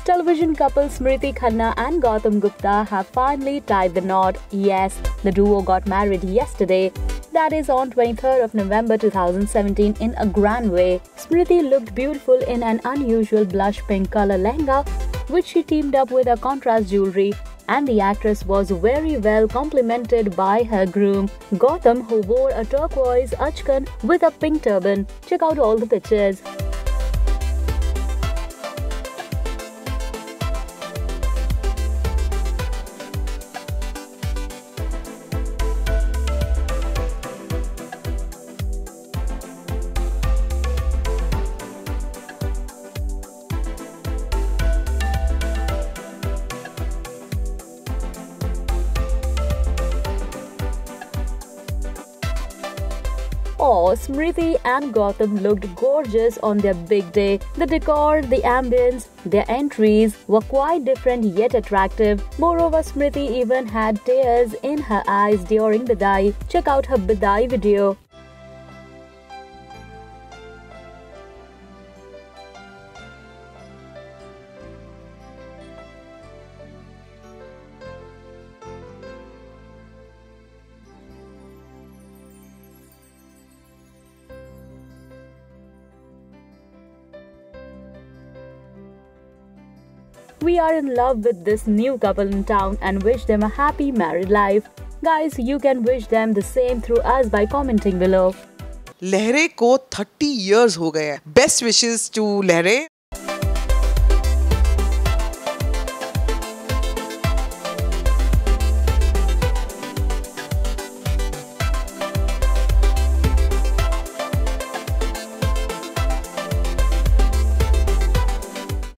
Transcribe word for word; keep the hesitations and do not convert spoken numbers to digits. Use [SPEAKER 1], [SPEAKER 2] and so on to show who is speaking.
[SPEAKER 1] Television couple Smriti Khanna and Gautam Gupta have finally tied the knot. Yes, the duo got married yesterday. That is on twenty-third of November two thousand seventeen in a grand way. Smriti looked beautiful in an unusual blush pink color lehenga, which she teamed up with a contrast jewelry. And the actress was very well complimented by her groom, Gautam, who wore a turquoise achkan with a pink turban. Check out all the pictures. Oh, Smriti and Gautam looked gorgeous on their big day. The decor, the ambience, their entries were quite different yet attractive. Moreover, Smriti even had tears in her eyes during Bidai. Check out her Bidai video. We are in love with this new couple in town and wish them a happy married life. Guys, you can wish them the same through us by commenting below.
[SPEAKER 2] लहरे को thirty years हो गए हैं. Best wishes to लहरे.